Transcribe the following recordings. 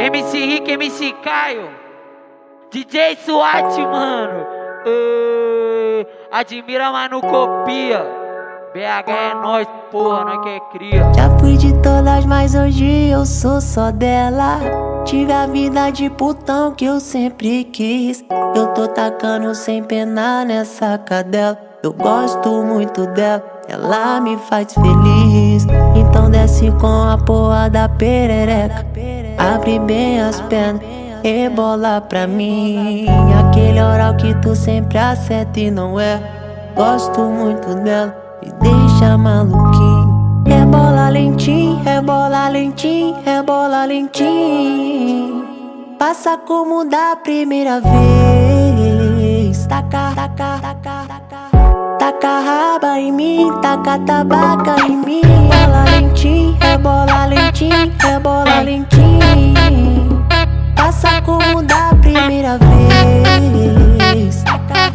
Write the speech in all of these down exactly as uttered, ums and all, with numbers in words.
M C Rick, M C Caio, D J SWAT, mano. Ei, admira, mas não copia. B H é nós, porra, nós que é cria. Já fui de todas, mas hoje eu sou só dela. Tive a vida de putão que eu sempre quis. Eu tô tacando sem pena nessa cadela. Eu gosto muito dela, ela me faz feliz. Então desce com a porra da perereca, abre bem as pernas, rebola pra mim. Aquele oral que tu sempre acerta e não é. Gosto muito dela, me deixa maluquinho. Rebola lentinho, rebola lentinho, rebola lentinho. Passa como da primeira vez. Taca, taca, taca, taca. Taca raba em mim, taca tabaca em mim. Rebola lentinho, rebola lentinho, rebola lentinho. Passa como da primeira vez. Taca,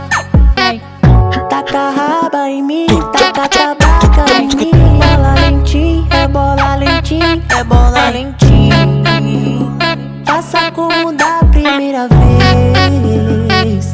taca raba em mim, taca tabaca em mim. Rebola lentinho, rebola lentinho, rebola lentinho. Passa como da primeira vez.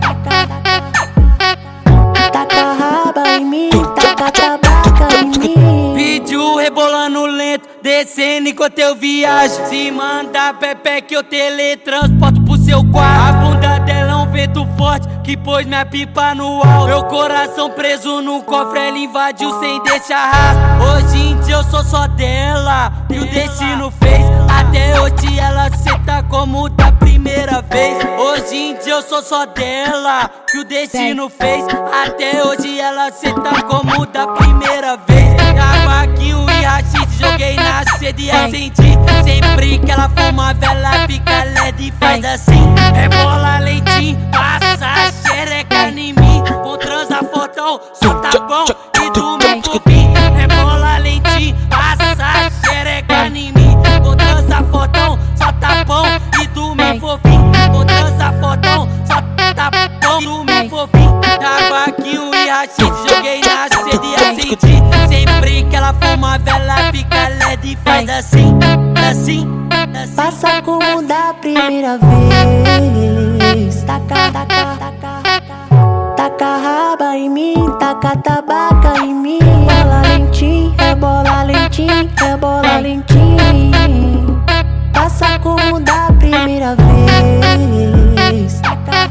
Taca raba em mim, taca tabaca em mim. Vídeo rebolando lento, descendo enquanto eu viajo. Se manda Pepe que eu teletransporto pro seu quarto. A bunda dela é um vento forte que pôs minha pipa no alto. Meu coração preso no cofre, ela invadiu sem deixar rastro. Hoje em dia eu sou só dela, que o destino fez. Até hoje ela senta como da primeira vez. Hoje em dia eu sou só dela, que o destino fez. Até hoje ela senta como da primeira vez. Tabaquinho e rachis, joguei na sede e acendi. Sempre que ela fuma, vela fica led e faz assim. Rebola lentinho, passa a xereca em mim. Com transa fortão, só tá bom e do meu fofinho. Rebola lentinho, passa a xereca em mim. Com transa fortão, só tá bom e do meu fofinho. Com transa fortão, só tá bom e do meu fofinho. Tabaquinho e rachis, joguei na sede e acendi. Sempre que ela fuma, vela fica led e faz assim, assim, assim. Passa como da primeira vez. Taca, taca, taca. Taca raba em mim, taca tabaca em mim. Rebola lentinho, rebola lentinho, rebola lentinho. Passa como da primeira vez. Taca,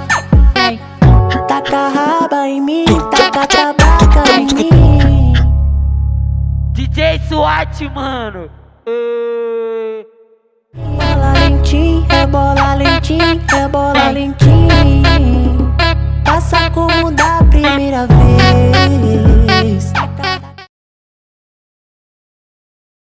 taca raba em mim, taca tabaca em mim. D J SWAT, mano. Ei. Rebola lentinho, rebola